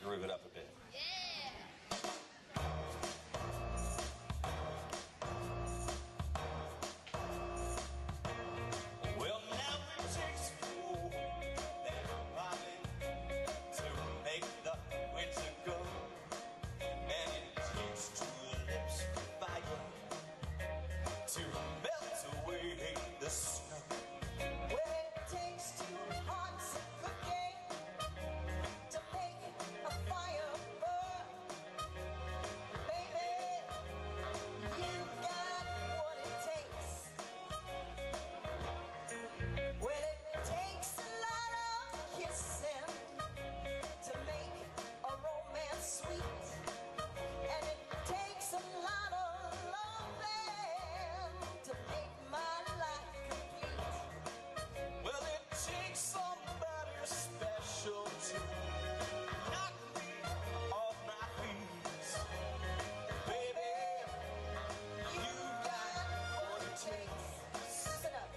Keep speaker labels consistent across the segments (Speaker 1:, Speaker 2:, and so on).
Speaker 1: groove it up a bit.
Speaker 2: Yeah.
Speaker 1: Well, now it takes more than rhyming to make the winter go, and it takes two lips of fire to melt away the snow.
Speaker 3: Well, it takes two hearts of cooking to make a fire burn. Baby, you got what it takes. Well, it takes a lot of kissing to make a romance sweet, and it takes a lot of loving to make my life complete.
Speaker 1: Well, it takes somebody special to knock me off my feet. Baby, you got what it takes.
Speaker 3: Sit up.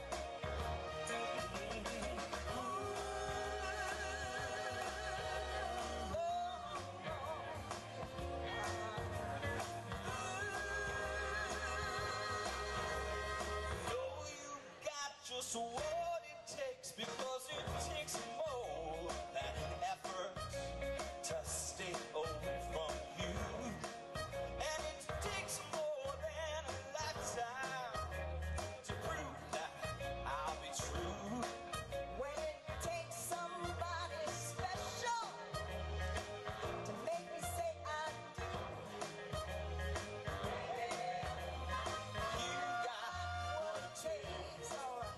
Speaker 1: No, you got just what it takes, because it takes more than effort to stay away from you, and it takes more than a lifetime to prove that I'll be true.
Speaker 3: When it takes somebody special to make me say I do.
Speaker 1: You got what it takes.
Speaker 3: All right.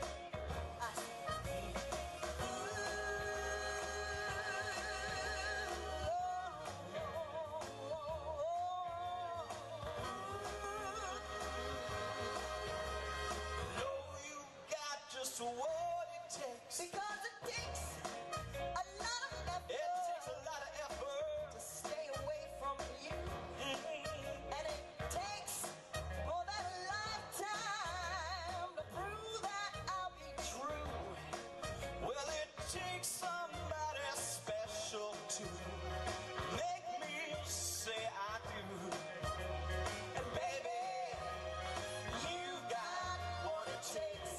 Speaker 1: No, you got just what it takes.
Speaker 3: Because it takes a lot of effort
Speaker 1: It takes a lot of effort.
Speaker 3: to stay away from you, and it takes more than a lifetime to prove that I'll be true.
Speaker 1: Well, it takes somebody special to make me say I do. And baby, you got what it takes.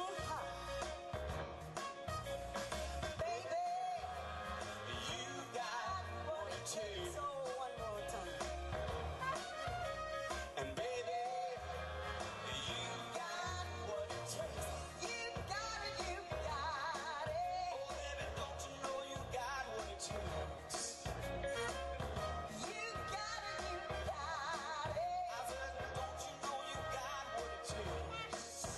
Speaker 3: Baby,
Speaker 1: You got what it takes.
Speaker 3: so one more time.
Speaker 1: And baby, you got what it takes.
Speaker 3: You got it, you got it.
Speaker 1: Oh, baby, don't you know you got what it takes?
Speaker 3: You got it, you got
Speaker 1: I
Speaker 3: it.
Speaker 1: said, don't you know you got what it takes?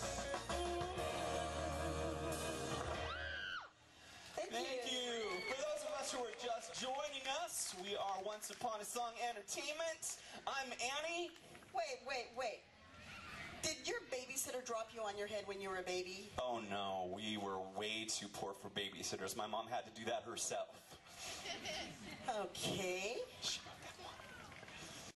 Speaker 1: Thank you. For those of us who are just joining us, we are Once Upon a Song Entertainment. I'm Annie.
Speaker 3: Wait. Did your babysitter drop you on your head when you were a baby?
Speaker 1: Oh no, we were way too poor for babysitters. My mom had to do that herself.
Speaker 3: Okay.
Speaker 1: She